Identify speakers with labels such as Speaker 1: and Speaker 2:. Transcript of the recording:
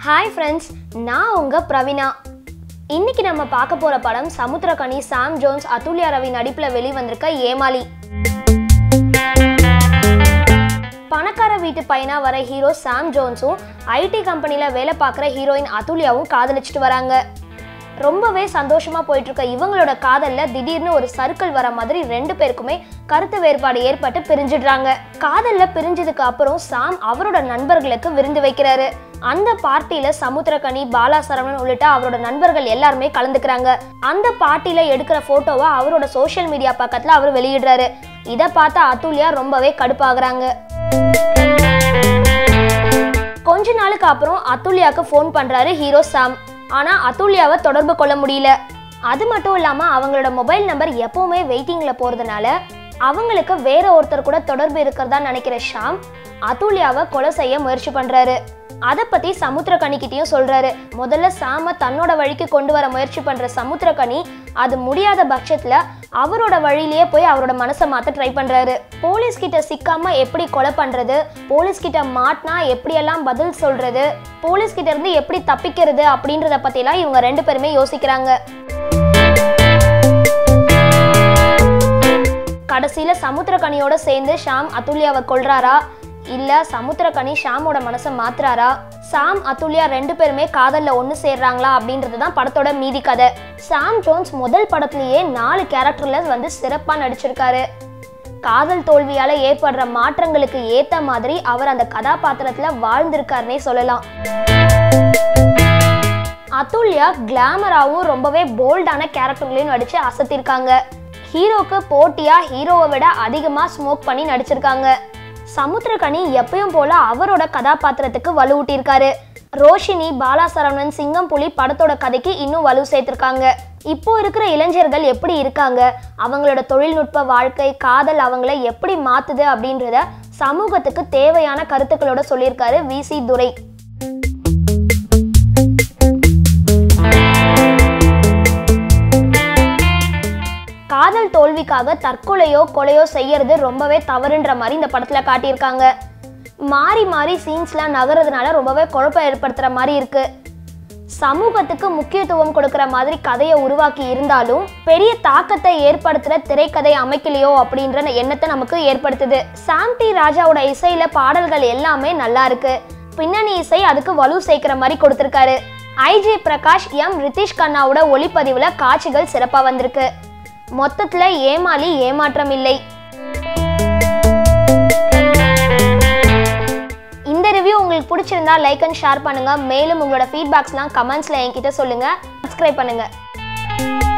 Speaker 1: Hi friends, நான் உங்க பிரவீனா. இன்னைக்கு நம்ம பார்க்க போற படம் சமுத்திரக்கனி, சாம் ஜோன்ஸ், அத்துல்யா ரவி நடிப்புல வெளிவந்திருக்க ஏமாலி. பணக்கார வீட்டு பையனா வர ஹீரோ சாம் ஜோன்ஸும் ஐடி கம்பெனில வேலை பார்க்குற ஹீரோயின் அத்துல்யாவும் காதலிச்சிட்டு வராங்க. ரொம்பவே சந்தோஷமா போயிட்டு இருக்க இவங்களோட காதல்ல திடீர்னு ஒரு சர்க்கிள் வர மாதிரி ரெண்டு பேருக்குமே கருத்து வேறுபாடு ஏற்பட்டு பிரிஞ்சிடுறாங்க. காதல்ல பிரிஞ்சதுக்கு அப்புறம் சாம் அவரோட நண்பர்களுக்கு விருந்து வைக்கிறாரு. அந்த பார்ட்டியில சமுத்திரக்கனி, பாலா சரவணன் உள்ளிட்ட அவரோட நண்பர்கள் எல்லாருமே கலந்துக்கிறாங்க. அந்த பார்ட்டியில எடுக்கிற போட்டோவை அவரோட சோசியல் மீடியா பக்கத்துல அவர் வெளியிடுறாரு. இதை பார்த்த அத்துல்யா ரொம்பவே கடுப்பாகிறாங்க. கொஞ்ச நாளுக்கு அப்புறம் அத்துல்யாவுக்கு ஃபோன் பண்றாரு ஹீரோ சாம். ஆனா அத்துல்யாவை தொடர்பு கொள்ள முடியல. அது மட்டும் இல்லாம அவங்களோட மொபைல் நம்பர் எப்பவுமே வெயிட்டிங்ல போறதுனால அவங்களுக்கு வேற ஒருத்தர் கூட தொடர்பு இருக்கிறதா நினைக்கிற ஷாம் அத்துல்யாவை கொலை செய்ய முயற்சி பண்றாரு. அதை பத்தி சமுத்திரக்கனிக்கிட்டையும் சொல்றாரு. முதல்ல சாம தன்னோட வழிக்கு கொண்டு வர முயற்சி பண்ற சமுத்திரக்கனி அது முடியாத பட்சத்துல அவரோட வழியிலேயே போய் அவரோட மனசை மாத்த ட்ரை பண்றாரு. போலீஸ் கிட்ட சிக்காம எப்படி கொலை பண்றது, போலீஸ் கிட்ட மாட்டினா எப்படியெல்லாம் பதில் சொல்றது, போலீஸ் கிட்ட இருந்து எப்படி தப்பிக்கிறது அப்படின்றத பத்திலாம் இவங்க ரெண்டு பேருமே யோசிக்கிறாங்க. கடைசியில சமுத்திரக்கனியோட சேர்ந்து ஷாம் அத்துல்யாவை கொல்றாரா, இல்ல சமுத்திரக்கனி ஷாமோட மனசை மாத்துறாரா, சாம் அத்துல்யா ரெண்டு பேருமே காதல்ல ஒண்ணு சேர்றாங்களா அப்படின்றது தான் படத்தோட மீதி கதை. சாம் ஜோன்ஸ் முதல் படத்திலேயே 4 கேரக்டர்ல வந்து சிறப்பா நடிச்சிருக்காரு. காதல் தோல்வியால ஏற்படுற மாற்றங்களுக்கு ஏத்த மாதிரி அவர் அந்த கதாபாத்திரத்துல வாழ்ந்திருக்காருன்னே சொல்லலாம். அத்துல்யா கிளாமராவும் ரொம்பவே போல்டான கேரக்டர்களையும் நடிச்சு அசத்திருக்காங்க. ஹீரோக்கு போட்டியா ஹீரோவை விட அதிகமா ஸ்மோக் பண்ணி நடிச்சிருக்காங்க. சமுத்திரக்கனி எப்பயும் போல அவரோட கதாபாத்திரத்துக்கு வலுவூட்டியிருக்காரு. ரோஷினி, பாலா சரவணன், சிங்கம் புலி படத்தோட கதைக்கு இன்னும் வலு சேர்த்திருக்காங்க. இப்போ இருக்கிற இளைஞர்கள் எப்படி இருக்காங்க, அவங்களோட தொழில்நுட்ப வாழ்க்கை, காதல் அவங்கள எப்படி மாத்துது அப்படின்றத சமூகத்துக்கு தேவையான கருத்துக்களோட சொல்லியிருக்காரு VC துரை. காதல் தோல்விக்காக தற்கொலையோ கொலையோ செய்யறது ரொம்பவே தவறுன்ற மாதிரி இந்த படத்துல காட்டியிருக்காங்க. மாறி மாறி சீன்ஸ்லாம் நகர்றதுனால ரொம்பவே குழப்பம் ஏற்படுத்துற மாதிரி இருக்கு. சமூகத்துக்கு முக்கியத்துவம் கொடுக்கற மாதிரி கதையை உருவாக்கி இருந்தாலும் பெரிய தாக்கத்தை ஏற்படுத்துற திரைக்கதை அமைக்கலையோ அப்படின்ற எண்ணத்தை நமக்கு ஏற்படுத்துது. சாம் டி ராஜாவோட இசையில பாடல்கள் எல்லாமே நல்லா இருக்கு. பின்னணி இசை அதுக்கு வலு சேர்க்கிற மாதிரி கொடுத்திருக்காரு. IG பிரகாஷ், ரித்திஷ் கண்ணாவோட ஒளிப்பதிவுல காட்சிகள் சிறப்பா வந்திருக்கு. மொத்தத்துல ஏமாலி ஏமாற்றம் இல்லை. இந்த ரிவ்யூ உங்களுக்கு பிடிச்சிருந்தா லைக் அண்ட் ஷேர் பண்ணுங்க. மேலும் உங்களோட ஃபீட்பேக்ஸ்லாம் கமெண்ட்ஸ்ல என்கிட்ட சொல்லுங்க. சப்ஸ்கிரைப் பண்ணுங்க.